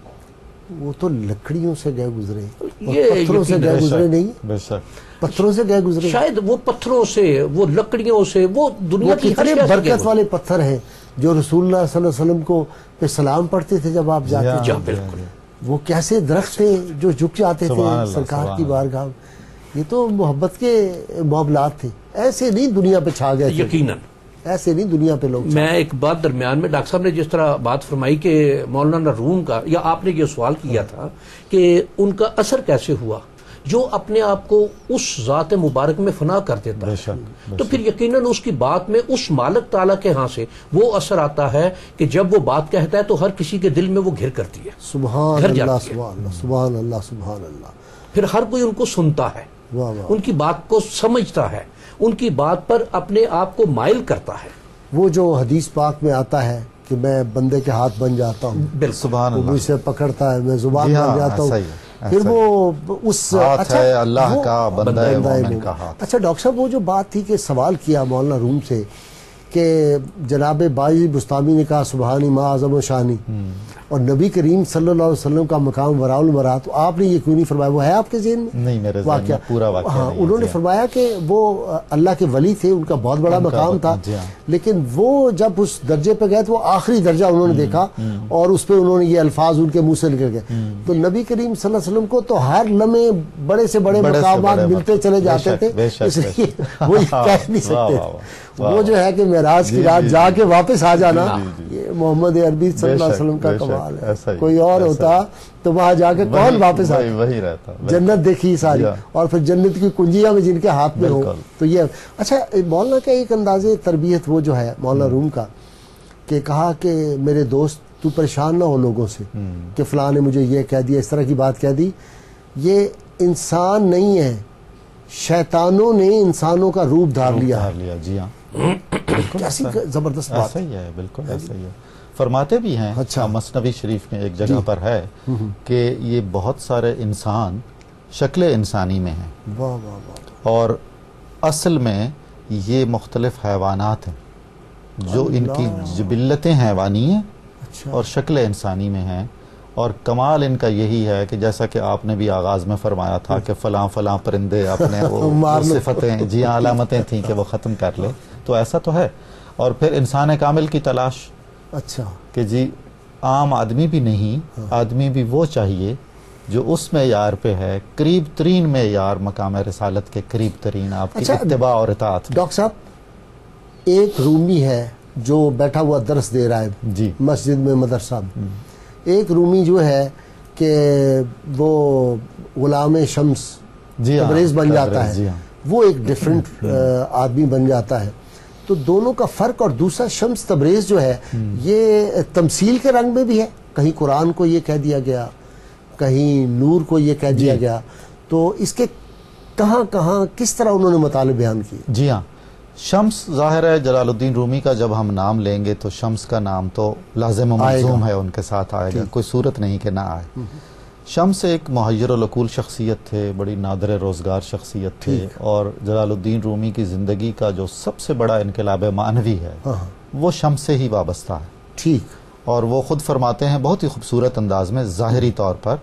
وہ تو لکڑیوں سے گئے گزرے، پتھروں سے گئے گزرے نہیں، پتھروں سے گئے گزرے، شاید وہ پتھروں سے، وہ لکڑیوں سے، وہ دنیا کی کتنے برکت والے پتھر ہیں جو رسول اللہ صلی اللہ علیہ وسلم کو پہ سلام پڑھتے تھے جب آپ جاتے تھے، بالکل وہ کیسے درخت تھے جو جھک جاتے تھے سرکار کی بارگاہ۔ یہ تو محبت کے معاملات تھے، ایسے نہیں دنیا پہ چھا گئے، یقیناً ایسے نہیں دنیا پہ لوگ۔ میں ایک بات درمیان میں، ڈاکٹر صاحب نے جس طرح بات فرمائی کہ مولانا روم کا، یا آپ نے یہ سوال کیا تھا کہ ان کا اثر کیسے ہوا جو اپنے آپ کو اس ذات مبارک میں فنا کر دیتا ہے، تو پھر یقیناً اس کی بات میں اس مالک تعالیٰ کے ہاں سے وہ اثر آتا ہے کہ جب وہ بات کہتا ہے تو ہر کسی کے دل میں وہ گھر کرتی ہے، سبحان اللہ سبحان اللہ سبحان اللہ سبحان اللہ۔ پھر ہر کوئی ان کو سنتا ہے، ان کی بات کو سمجھتا ہے، ان کی بات پر اپنے آپ کو مائل کرتا ہے۔ وہ جو حدیث پاک میں آتا ہے کہ میں بندے کے ہاتھ بن جاتا ہوں، سبحان اللہ، وہ مجھ سے پکڑتا ہے، میں زبان بن جاتا ہوں، پھر وہ اس اچھا اللہ کا بندہ مومن کا ہاتھ۔ اچھا ڈاکٹر صاحب وہ جو بات تھی کہ سوال کیا مولانا روم سے کہ جناب بائی بستامی نے کہا سبحانی ما اعظم و شانی، اور نبی کریم صلی اللہ علیہ وسلم کا مقام وراء المراد، تو آپ نے یہ کیوں نہیں فرمایا؟ وہ ہے آپ کے ذہن میں؟ نہیں، میرے ذہن میں پورا واقعہ ہاں، انہوں نے فرمایا کہ وہ اللہ کے ولی تھے، ان کا بہت بڑا مقام تھا، لیکن وہ جب اس درجے پہ گئے تو وہ آخری درجہ انہوں نے دیکھا، اور اس پہ انہوں نے یہ الفاظ ان کے منہ سے نکل گئے۔ تو نبی کریم صلی اللہ علیہ وسلم کو تو ہر لمحے بڑے سے بڑے مقامات ملتے چلے جاتے تھے، اس لیے وہ یہ کہہ نہیں سکتے تھے۔ وہ جو ہے کہ معراج کی رات جا کے واپس آ جانا، یہ محمد عربی صلی اللہ علیہ وسلم کا کمال ہے۔ کوئی اور ہوتا تو وہاں جا کے کون واپس آتا؟ وہی رہتا، جنت دیکھی ساری، اور پھر جنت کی کنجیاں میں جن کے ہاتھ میں ہو تو یہ۔ اچھا مولانا کا ایک انداز تربیت وہ جو ہے مولانا روم کا، کہ کہا کہ میرے دوست تو پریشان نہ ہو لوگوں سے کہ فلاں نے مجھے یہ کہہ دیا، اس طرح کی بات کہہ دی، یہ انسان نہیں ہے، شیطانوں نے انسانوں کا روپ دھار لیا دھار لیا جی ہاں، کیسی زبردست بات ایسا ہی ہے، بالکل ایسا ہی ہے۔ فرماتے بھی ہیں اچھا مثنوی شریف میں ایک جگہ پر ہے کہ یہ بہت سارے انسان شکل انسانی میں ہیں، واہ واہ واہ، اور اصل میں یہ مختلف حیوانات ہیں جو ان کی جبلتیں حیوانی ہیں اور شکل انسانی میں ہیں، اور کمال ان کا یہی ہے کہ جیسا کہ آپ نے بھی آغاز میں فرمایا تھا کہ فلاں فلاں پرندے اپنے وہ صفتیں جی علامتیں تھیں کہ وہ ختم کر لے، تو ایسا تو ہے۔ اور پھر انسان کامل کی تلاش، اچھا کہ جی عام آدمی بھی نہیں، آدمی بھی وہ چاہیے جو اس معیار پہ ہے، قریب ترین معیار مقام رسالت کے قریب ترین، آپ کی اتباع اور اطاعت۔ ڈاکٹر صاحب ایک رومی ہے جو بیٹھا ہوا درس دے رہا ہے جی مسجد میں، مدرسہ میں، ایک رومی جو ہے کہ وہ غلام شمس جی تبریز بن جاتا ہے، جی ہاں، وہ ایک ڈیفرنٹ آدمی بن جاتا ہے، تو دونوں کا فرق۔ اور دوسرا شمس تبریز جو ہے یہ تمثیل کے رنگ میں بھی ہے، کہیں قرآن کو یہ کہہ دیا گیا، کہیں نور کو یہ کہہ دیا گیا، تو اس کے کہاں کہاں کس طرح انہوں نے مطالب بیان کیے؟ جی ہاں، شمس ظاہر ہے جلال الدین رومی کا جب ہم نام لیں گے تو شمس کا نام تو لازم و ملزوم ہے، ان کے ساتھ آئے گا، کوئی صورت نہیں کہ نہ آئے۔ شمس ایک محیر العقول شخصیت تھے، بڑی نادر روزگار شخصیت تھے، اور جلال الدین رومی کی زندگی کا جو سب سے بڑا انقلاب معنوی ہے وہ شمس سے ہی وابستہ ہے۔ ٹھیک، اور وہ خود فرماتے ہیں بہت ہی خوبصورت انداز میں، ظاہری طور پر،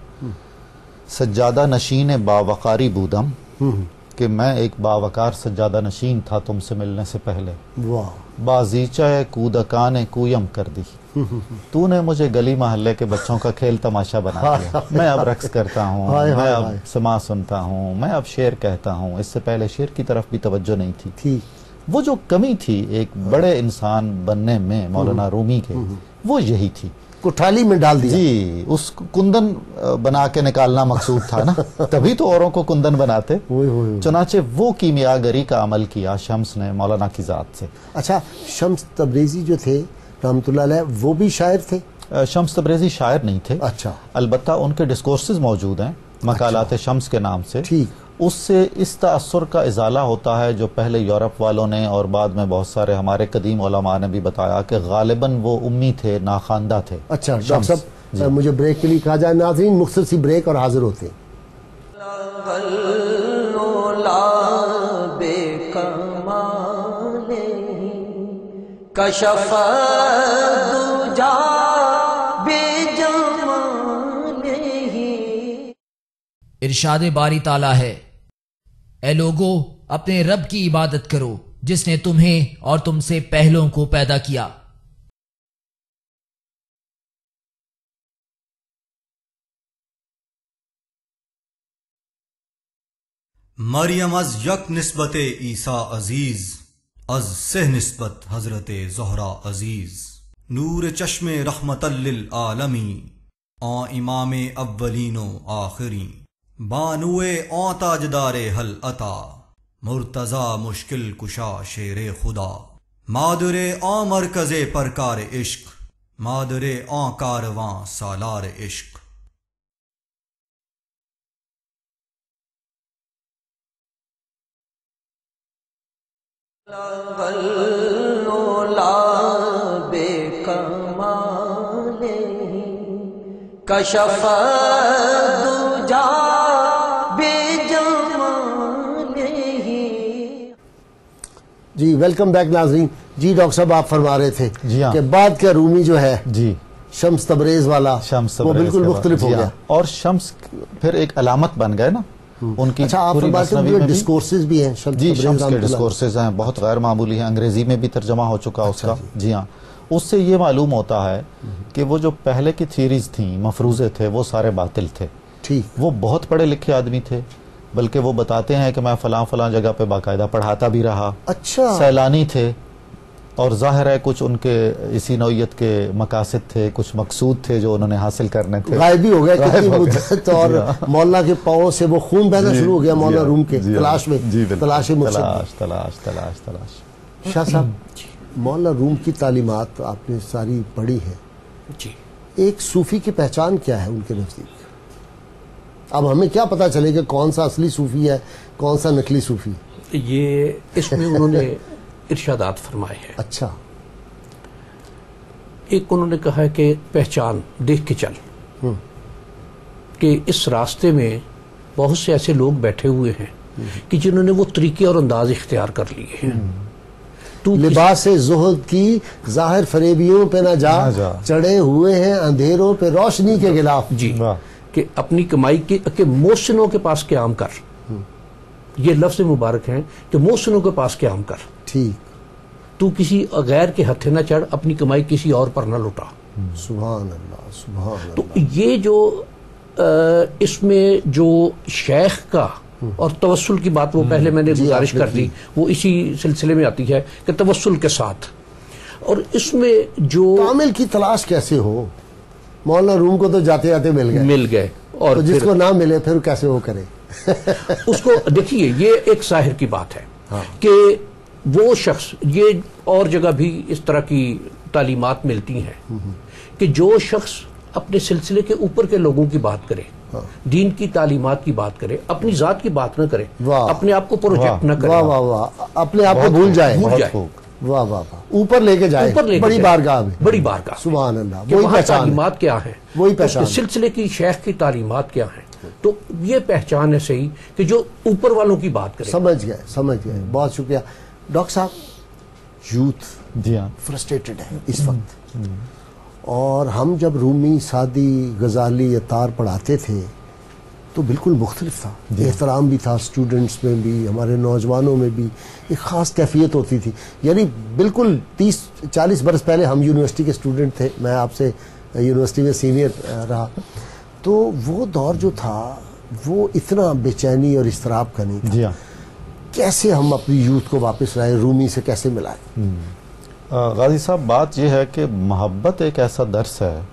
سجادہ نشین باوقاری بودم، کہ میں ایک باوقار سجادہ نشین تھا تم سے ملنے سے پہلے، واہ، بازیچہ کودکان کویم کر دی، تو نے مجھے گلی محلے کے بچوں کا کھیل تماشا بنا دیا، میں اب رقص کرتا ہوں، میں اب سما سنتا ہوں، میں اب شعر کہتا ہوں، اس سے پہلے شعر کی طرف بھی توجہ نہیں تھی۔ ٹھیک، وہ جو کمی تھی ایک بڑے انسان بننے میں مولانا رومی کے، وہ یہی تھی، کٹھالی میں ڈال دیا، جی اس کندن بنا کے نکالنا مقصود تھا نا، تبھی تو اوروں کو کندن بناتے، چنانچہ وہ کیمیاگری کا عمل کیا شمس نے مولانا کی ذات سے۔ اچھا، شمس تبریزی جو تھے رحمۃ اللہ علیہ وہ بھی شاعر تھے؟ شمس تبریزی شاعر نہیں تھے، اچھا، البتہ ان کے ڈسکورسز موجود ہیں مقالات شمس کے نام سے، ٹھیک، اس سے اس تاثر کا ازالہ ہوتا ہے جو پہلے یورپ والوں نے اور بعد میں بہت سارے ہمارے قدیم علماء نے بھی بتایا کہ غالباً وہ امی تھے، ناخواندہ تھے۔ اچھا ڈاکٹر صاحب مجھے بریک کے لیے کہا جائے، ناظرین مختصر سی بریک اور حاضر ہوتے ہیں۔ کشف دجا بجمالہ، ارشاد باری تعالیٰ ہے، اے لوگو اپنے رب کی عبادت کرو جس نے تمہیں اور تم سے پہلوں کو پیدا کیا۔ مریم از یک نسبت عیسیٰ عزیز، از سہ نسبت حضرت زہرا عزیز، نور چشم رحمت للعالمین، آن امام اولین و آخرین، بانوے آن تاجدار حل عطا، مرتضی مشکل کشا شیر خدا، مادر آن مرکز پرکار عشق، مادر آن کارواں سالار عشق۔ بے کمالہ کشف دجا بجمالہ۔ جی ویلکم بیک ناظرین۔ جی ڈاکٹر صاحب آپ فرما رہے تھے جی ہاں، کہ بعد کا رومی جو ہے جی شمس تبریز والا شمس وہ تبریز بالکل کے مختلف ہو جی گیا، ہاں، اور شمس پھر ایک علامت بن گئے نا ان کی۔ اچھا آپ پوری فرماتے مثنوی ہیں میں بھی- ڈسکورسز بھی ہیں شمس جی تبریز شمس کے رحمۃ اللہ۔ ڈسکورسز ہیں، بہت غیر معمولی ہیں، انگریزی میں بھی ترجمہ ہو چکا اس کا۔ جی ہاں، اس سے یہ معلوم ہوتا ہے کہ وہ جو پہلے کی تھیریز تھیں، مفروضے تھے، وہ سارے باطل تھے۔ ٹھیک، وہ بہت پڑھے لکھے آدمی تھے، بلکہ وہ بتاتے ہیں کہ میں فلاں فلاں جگہ پہ باقاعدہ پڑھاتا بھی رہا، اچھا سیلانی تھے، اور ظاہر ہے کچھ ان کے اسی نوعیت کے مقاصد تھے، کچھ مقصود تھے جو انہوں نے حاصل کرنے تھے۔ غائب بھی ہو گیا غائب کتنی ہو گئے۔ مدت، اور مولانا کے پاؤں سے وہ خون بہنا شروع ہو گیا مولانا روم کے تلاش میں، تلاش مقصد۔ تلاش تلاش تلاش تلاش شاہ صاحب مولانا روم کی تعلیمات آپ نے ساری پڑھی ہیں، جی ایک صوفی کی پہچان کیا ہے ان کے نزدیک؟ اب ہمیں کیا پتا چلے کہ کون سا اصلی صوفی ہے کون سا نقلی صوفی؟ یہ اس میں انہوں نے ارشادات فرمائے ہیں. اچھا. ایک انہوں نے کہا ہے کہ پہچان دیکھ کے چل, کہ اس راستے میں بہت سے ایسے لوگ بیٹھے ہوئے ہیں کہ جنہوں نے وہ طریقے اور انداز اختیار کر لیے ہیں. تو لباس زہد کی ظاہر فریبیوں پہ نہ جا, چڑھے ہوئے ہیں اندھیروں پہ روشنی کے خلاف. جی, کہ اپنی کمائی کے کہ محسنوں کے پاس قیام کر, یہ لفظ مبارک ہیں کہ محسنوں کے پاس قیام کر. ٹھیک. تو کسی غیر کے ہتھے نہ چڑھ, اپنی کمائی کسی اور پر نہ لٹا. سبحان اللہ سبحان اللہ. تو یہ جو اس میں جو شیخ کا اور توسل کی بات وہ پہلے میں نے گزارش کر دی, وہ اسی سلسلے میں آتی ہے کہ توسل کے ساتھ. اور اس میں جو کامل کی تلاش کیسے ہو, مولانا روم کو تو جاتے جاتے مل گئے مل گئے اور تو جس کو نہ ملے پھر کیسے وہ کرے. اس کو دیکھیے, یہ ایک ظاہر کی بات ہے کہ وہ شخص, یہ اور جگہ بھی اس طرح کی تعلیمات ملتی ہیں کہ جو شخص اپنے سلسلے کے اوپر کے لوگوں کی بات کرے, دین کی تعلیمات کی بات کرے, اپنی ذات کی بات نہ کرے, اپنے آپ کو پروجیکٹ نہ کرے, واہ واہ واہ, اپنے آپ کو بھول جائے, بھول جائے, واہ واہ واہ, اوپر لے کے جائے, بڑی بارگاہ میں, بڑی بارگاہ. سبحان اللہ. وہی پہچان, تعلیمات کیا ہیں, وہی پہچان, سلسلے کی شیخ کی تعلیمات کیا ہیں. تو یہ پہچان ہے صحیح کہ جو اوپر والوں کی بات کرے. سمجھ گئے سمجھ گئے, بہت شکریہ. ڈاکٹر صاحب, یوتھ جی ہاں فرسٹریٹڈ ہے اس وقت, اور ہم جب رومی, سعدی, غزالی, عطار پڑھاتے تھے تو بالکل مختلف تھا. احترام بھی تھا اسٹوڈنٹس میں بھی, ہمارے نوجوانوں میں بھی ایک خاص کیفیت ہوتی تھی. یعنی بالکل تیس چالیس برس پہلے ہم یونیورسٹی کے اسٹوڈنٹ تھے, میں آپ سے یونیورسٹی میں سینئر رہا, تو وہ دور جو تھا وہ اتنا بے چینی اور اضطراب کا نہیں تھا. جی ہاں. کیسے ہم اپنی یوتھ کو واپس لائیں, رومی سے کیسے ملائیں؟ غازی صاحب, بات یہ ہے کہ محبت ایک ایسا درس ہے,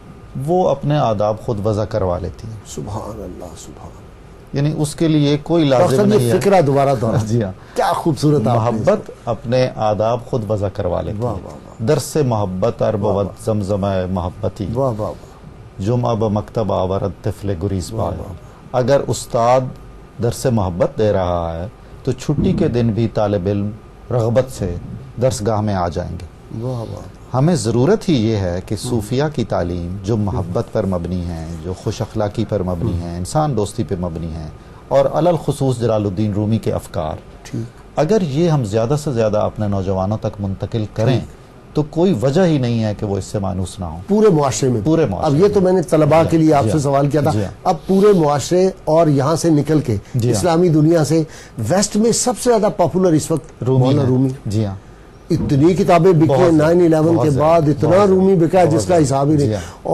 وہ اپنے آداب خود وضع کروا لیتی ہے. سبحان اللہ سبحان. یعنی اس کے لیے کوئی لازم نہیں ہے. فکرہ دوبارہ دوبارہ. جی ہاں, کیا خوبصورت. محبت اپنے آداب خود وضع کروا لیتی ہے. درس سے محبت اربوت زمزمہ محبتی, واہ واہ, جمعہ بمکتب آورد طفل گریز پایا. اگر استاد درس محبت دے رہا ہے تو چھٹی کے دن بھی طالب علم رغبت سے درس گاہ میں آ جائیں گے. واہ واہ. ہمیں ضرورت ہی یہ ہے کہ صوفیہ کی تعلیم جو محبت پر مبنی ہیں, جو خوش اخلاقی پر مبنی ہیں, انسان دوستی پر مبنی ہیں, اور علل خصوص جلال الدین رومی کے افکار, اگر یہ ہم زیادہ سے زیادہ اپنے نوجوانوں تک منتقل کریں تو کوئی وجہ ہی نہیں ہے کہ وہ اس سے مانوس نہ ہوں پورے معاشرے میں. پورے معاشرے. اب یہ تو میں نے طلباء کے لیے آپ سے سوال کیا تھا, اب پورے معاشرے اور یہاں سے نکل کے اسلامی دنیا سے ویسٹ میں سب سے زیادہ پاپولر اس وقت مولانا رومی. جی ہاں, اتنی کتابیں بکے نائن الیون کے بعد, اتنا رومی بکا ہے جس کا حساب ہی نہیں.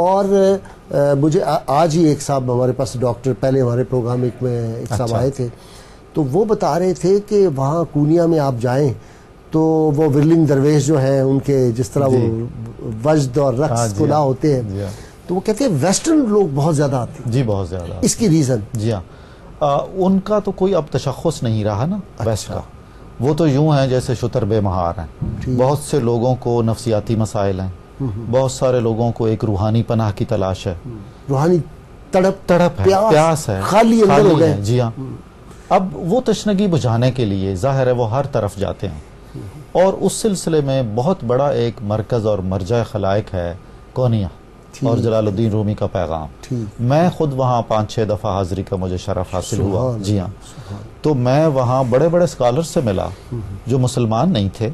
اور مجھے آج ہی ایک صاحب ہمارے پاس ڈاکٹر, پہلے ہمارے پروگرام ایک میں ایک صاحب آئے تھے, تو وہ بتا رہے تھے کہ وہاں کونیا میں آپ جائیں تو وہ ورلنگ درویش جو ہیں ان کے جس طرح وہ وجد اور رقص گناہ ہوتے ہیں, تو وہ کہتے ہیں ویسٹرن لوگ بہت زیادہ آتے ہیں. جی بہت زیادہ. اس کی ریزن؟ جی ہاں, ان کا تو کوئی اب تشخص نہیں رہا نا ویسٹ کا. وہ تو یوں ہیں جیسے شتر بے مہار ہیں. بہت سے لوگوں کو نفسیاتی مسائل ہیں, بہت سارے لوگوں کو ایک روحانی پناہ کی تلاش ہے, روحانی تڑپ تڑپ ہے, پیاس ہے, خالی اندر ہو گئے. جی ہاں. اب وہ تشنگی بجھانے کے لیے ظاہر ہے وہ ہر طرف جاتے ہیں, اور اس سلسلے میں بہت بڑا ایک مرکز اور مرجع خلائق ہے کونیا اور جلال الدین رومی کا پیغام. میں خود وہاں پانچ چھ دفعہ حاضری کا مجھے شرف حاصل ہوا. جی ہاں, تو میں وہاں بڑے بڑے اسکالر سے ملا جو مسلمان نہیں تھے,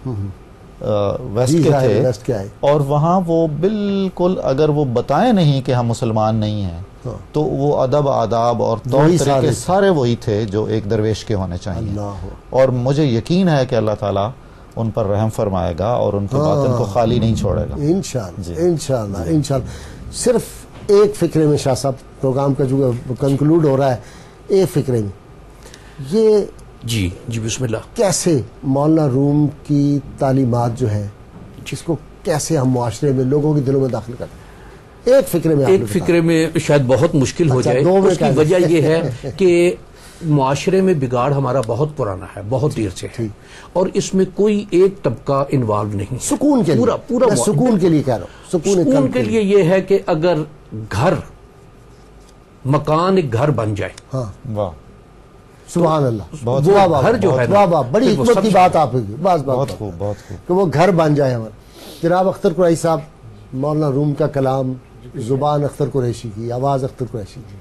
ویسٹ کے تھے, اور وہاں وہ بالکل اگر وہ بتائیں نہیں کہ ہم مسلمان نہیں ہیں تو وہ ادب آداب اور طور طریقے سارے وہی تھے جو ایک درویش کے ہونے چاہیے. اور مجھے یقین ہے کہ اللہ تعالیٰ ان پر رحم فرمائے گا اور ان کے باطن کو خالی نہیں چھوڑے گا انشاءاللہ. انشاءاللہ انشاءاللہ. صرف ایک فکرے میں شاہ صاحب, پروگرام کا جو کنکلوڈ ہو رہا ہے, ایک فکرے میں یہ جی جی بسم اللہ, کیسے مولانا روم کی تعلیمات جو ہے جس کو کیسے ہم معاشرے میں لوگوں کے دلوں میں داخل کرتے ہیں, ایک فکرے میں. ایک فکرے میں شاید بہت مشکل ہو جائے. اس کی وجہ یہ ہے کہ معاشرے میں بگاڑ ہمارا بہت پرانا ہے, بہت دیر سے ہے, اور اس میں کوئی ایک طبقہ انوالو نہیں. سکون کے پورا پورا سکون کے لیے کہہ رہا ہوں, سکون کے لیے یہ ہے کہ اگر گھر مکان ایک گھر بن جائے. ہاں واہ سبحان اللہ. بہت واہ واہ گھر جو ہے نا، واہ واہ بڑی پھر وہ حکمت سب کی سے- بات آپ کی. بس بہت بس خوب بہت خوب. کہ وہ گھر بن جائے ہمارا. جناب اختر قریشی صاحب، مولانا روم کا کلام، زبان اختر قریشی کی، آواز اختر قریشی کی.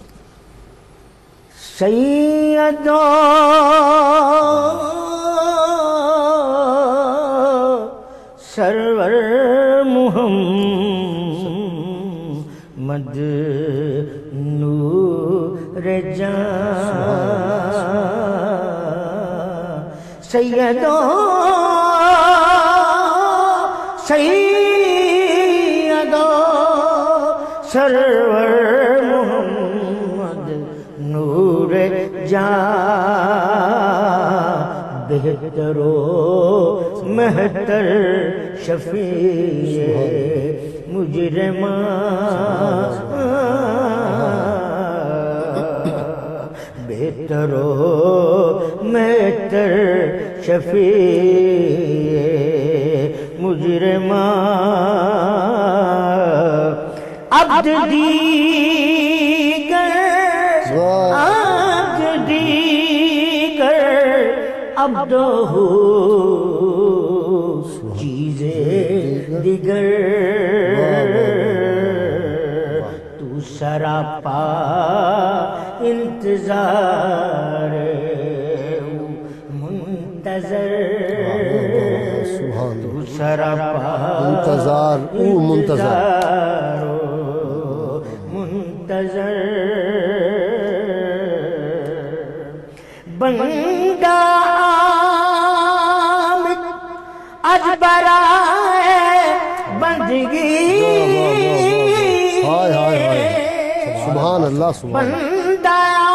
سیدہ سرور محمد نور جان، سیدہ سیدہ سرور محمد نور جان، بہتر و مہتر شفیع مجرمان، بہتر و مہتر شفیع مجرمان، عبد دیگر عبد دیگر عبدہ چیزیں دیگر، تو سراپا انتظار منتظر، تو سراپا انتظار او منتظر منتظر، بندہ آمد اج برائے بندگی، ہائے ہائے ہائے سبحان اللہ سبحان اللہ. بندہ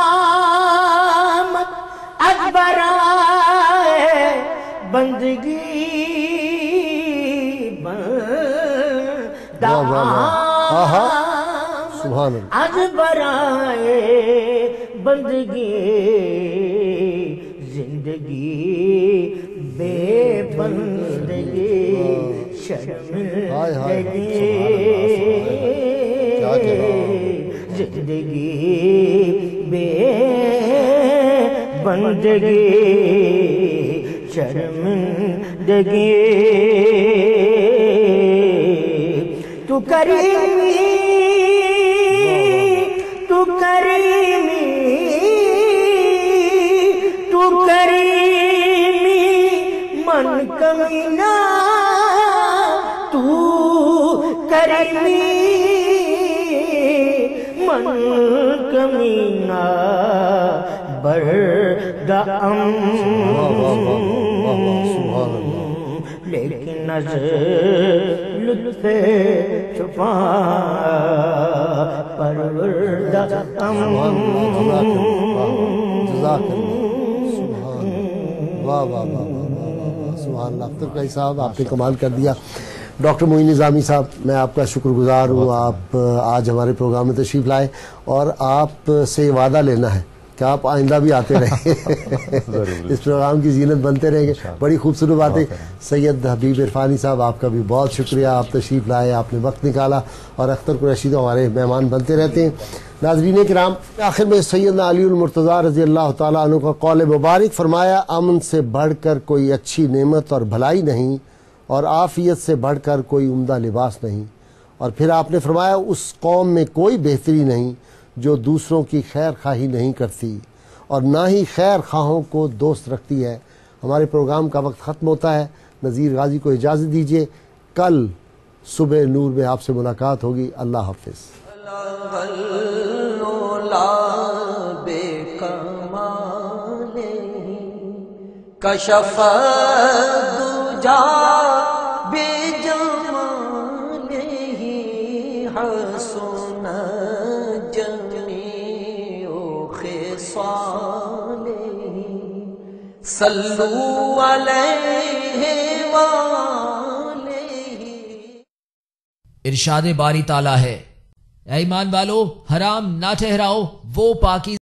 آمد اج برائے بندگی، بندہ واہ واہ واہ. آہا سبحان اللہ. اج برائے بندگی، زندگی بے بندگی شرمندگی، زندگی بے بندگی شرمندگی، تو کریمی تو کریمی تو کریمی من کمینہ، تو کریمی من کمینہ بردم، لیکن نظر لطف چھپا پروردہ ام، جزاک اللہ. واہ واہ واہ واہ واہ سبحان اللہ. اختر قریشی صاحب آپ نے کمال کر دیا. ڈاکٹر معین نظامی صاحب، میں آپ کا شکر گزار ہوں، آپ آج ہمارے پروگرام میں تشریف لائے، اور آپ سے وعدہ لینا ہے کہ آپ آئندہ بھی آتے رہیں، اس پروگرام کی زینت بنتے رہیں گے. بڑی خوبصورت باتیں. سید حبیب عرفانی صاحب، آپ کا بھی بہت شکریہ، آپ تشریف لائے، آپ نے وقت نکالا، اور اختر قریشی تو ہمارے مہمان بنتے رہتے ہیں. ناظرین کرام، آخر میں سیدنا علی المرتضیٰ رضی اللہ تعالیٰ عنہ کا قول مبارک فرمایا، امن سے بڑھ کر کوئی اچھی نعمت اور بھلائی نہیں، اور عافیت سے بڑھ کر کوئی عمدہ لباس نہیں. اور پھر آپ نے فرمایا، اس قوم میں کوئی بہتری نہیں جو دوسروں کی خیر خواہی نہیں کرتی اور نہ ہی خیر خواہوں کو دوست رکھتی ہے. ہمارے پروگرام کا وقت ختم ہوتا ہے. نذیر غازی کو اجازت دیجیے، کل صبح نور میں آپ سے ملاقات ہوگی. اللہ حافظ. کشف دجا بجمالہ حسن جمیع خصالہ، صلو علیہ وآلہ. ارشاد باری تعالیٰ ہے، اے ایمان والو، حرام نہ ٹھہراؤ وہ پاکی